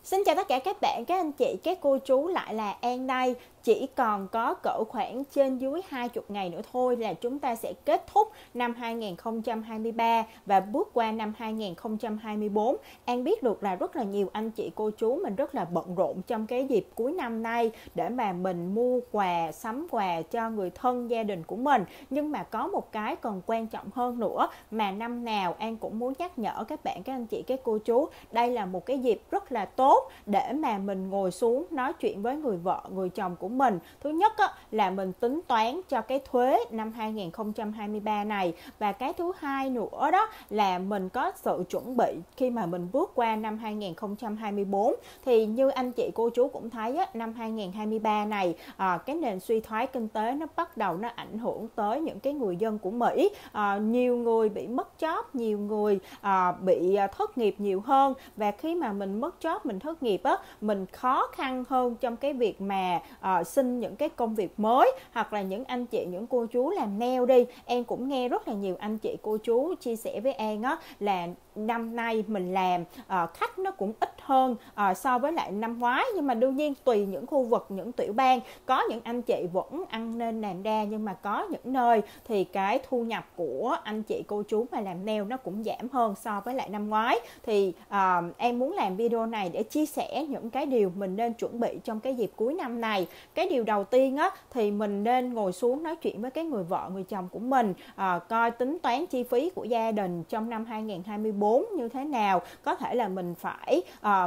Xin chào tất cả các bạn, các anh chị, các cô chú, lại là An đây. Chỉ còn có cỡ khoảng trên dưới 20 ngày nữa thôi là chúng ta sẽ kết thúc năm 2023 và bước qua năm 2024. An biết được là rất là nhiều anh chị cô chú mình rất là bận rộn trong cái dịp cuối năm nay để mà mình mua quà, sắm quà cho người thân gia đình của mình. Nhưng mà có một cái còn quan trọng hơn nữa mà năm nào An cũng muốn nhắc nhở các bạn, các anh chị, các cô chú. Đây là một cái dịp rất là tốt để mà mình ngồi xuống nói chuyện với người vợ, người chồng của mình. Thứ nhất là mình tính toán cho cái thuế năm 2023 này, và cái thứ hai nữa đó là mình có sự chuẩn bị khi mà mình bước qua năm 2024. Thì như anh chị cô chú cũng thấy năm 2023 này cái nền suy thoái kinh tế nó bắt đầu nó ảnh hưởng tới những cái người dân của Mỹ. Nhiều người bị mất job, nhiều người bị thất nghiệp nhiều hơn, và khi mà mình mất job, mình thất nghiệp mình khó khăn hơn trong cái việc mà xin những cái công việc mới. Hoặc là những anh chị, những cô chú làm nail đi, An cũng nghe rất là nhiều anh chị cô chú chia sẻ với An là năm nay mình làm khách nó cũng ít hơn so với lại năm ngoái. Nhưng mà đương nhiên tùy những khu vực, những tiểu bang, có những anh chị vẫn ăn nên làm ra, nhưng mà có những nơi thì cái thu nhập của anh chị cô chú mà làm nail nó cũng giảm hơn so với lại năm ngoái. Thì em muốn làm video này để chia sẻ những cái điều mình nên chuẩn bị trong cái dịp cuối năm này. Cái điều đầu tiên thì mình nên ngồi xuống nói chuyện với cái người vợ, người chồng của mình, coi tính toán chi phí của gia đình trong năm 2024 như thế nào. Có thể là mình phải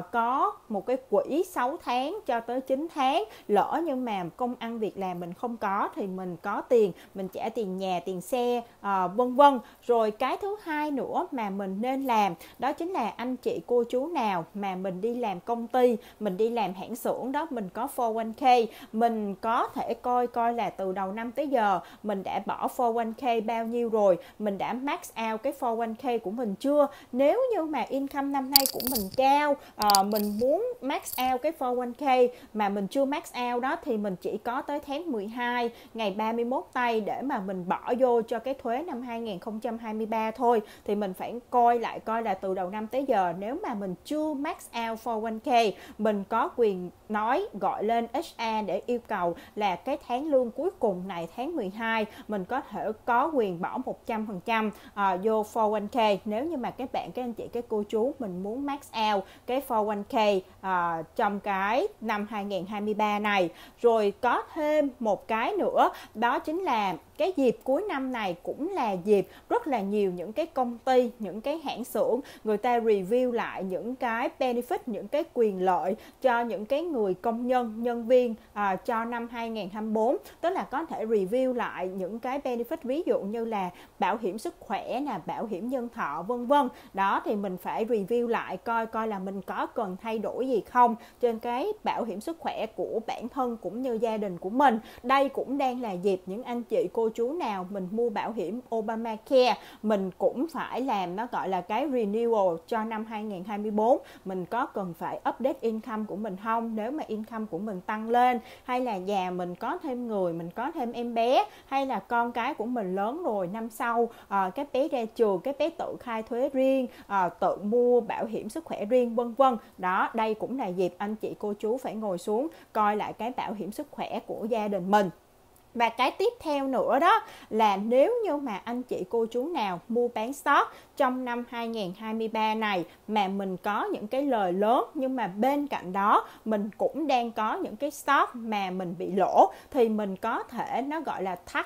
có một cái quỹ 6 tháng cho tới 9 tháng. Lỡ nhưng mà công ăn việc làm mình không có thì mình có tiền, mình trả tiền nhà, tiền xe, vân vân. Rồi cái thứ hai nữa mà mình nên làm đó chính là anh chị cô chú nào mà mình đi làm công ty, mình đi làm hãng xưởng đó, mình có 401k, mình có thể coi là từ đầu năm tới giờ mình đã bỏ 401k bao nhiêu rồi, mình đã max out cái 401k của mình chưa. Nếu như mà income năm nay của mình cao, mình muốn max out cái 401k mà mình chưa max out đó, thì mình chỉ có tới tháng 12 ngày 31 tây để mà mình bỏ vô cho cái thuế năm 2023 thôi. Thì mình phải coi là từ đầu năm tới giờ nếu mà mình chưa max out 401k, mình có quyền gọi lên HR để yêu cầu là cái tháng lương cuối cùng này, tháng 12, mình có thể có quyền bỏ 100% vô 401k. Nếu như mà các bạn, các anh chị, các cô chú mình muốn max out cái 401k trong cái năm 2023 này. Rồi có thêm một cái nữa, đó chính là cái dịp cuối năm này cũng là dịp rất là nhiều những cái công ty, những cái hãng xưởng người ta review lại những cái benefit, những cái quyền lợi cho những cái người công nhân, nhân viên cho năm 2024. Tức là có thể review lại những cái benefit, ví dụ như là bảo hiểm sức khỏe nè, bảo hiểm nhân thọ, vân vân. Đó thì mình phải review lại coi là mình có cần thay đổi gì không trên cái bảo hiểm sức khỏe của bản thân cũng như gia đình của mình. Đây cũng đang là dịp những anh chị cô chú nào mình mua bảo hiểm Obamacare, mình cũng phải làm nó gọi là cái renewal cho năm 2024. Mình có cần phải update income của mình không? Nếu mà income của mình tăng lên, hay là nhà mình có thêm người, mình có thêm em bé, hay là con cái của mình lớn rồi, năm sau các bé ra trường, các bé tự khai thuế riêng, tự mua bảo hiểm sức khỏe riêng, vân vân. Đó, đây cũng là dịp anh chị cô chú phải ngồi xuống coi lại cái bảo hiểm sức khỏe của gia đình mình. Và cái tiếp theo nữa đó là nếu như mà anh chị cô chú nào mua bán stock trong năm 2023 này mà mình có những cái lời lớn, nhưng mà bên cạnh đó mình cũng đang có những cái stock mà mình bị lỗ, thì mình có thể, nó gọi là tax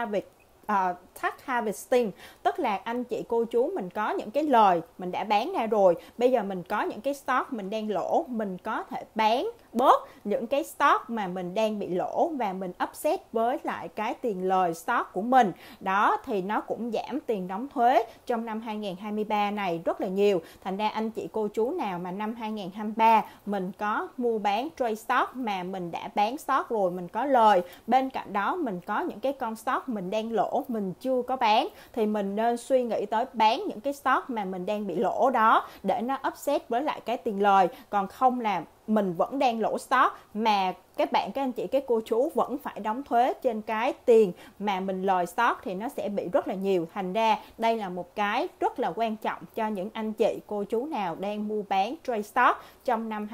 harvesting. Tức là anh chị cô chú mình có những cái lời mình đã bán ra rồi, bây giờ mình có những cái stock mình đang lỗ, mình có thể bán bớt những cái stock mà mình đang bị lỗ và mình offset với lại cái tiền lời stock của mình. Đó thì nó cũng giảm tiền đóng thuế trong năm 2023 này rất là nhiều. Thành ra anh chị cô chú nào mà năm 2023 mình có mua bán trade stock mà mình đã bán stock rồi, mình có lời, bên cạnh đó mình có những cái con stock mình đang lỗ, mình chưa có bán, thì mình nên suy nghĩ tới bán những cái stock mà mình đang bị lỗ đó để nó offset với lại cái tiền lời. Còn không là mình vẫn đang lỗ stock mà các bạn, các anh chị, các cô chú vẫn phải đóng thuế trên cái tiền mà mình lời stock thì nó sẽ bị rất là nhiều. Thành ra đây là một cái rất là quan trọng cho những anh chị cô chú nào đang mua bán trade stock trong năm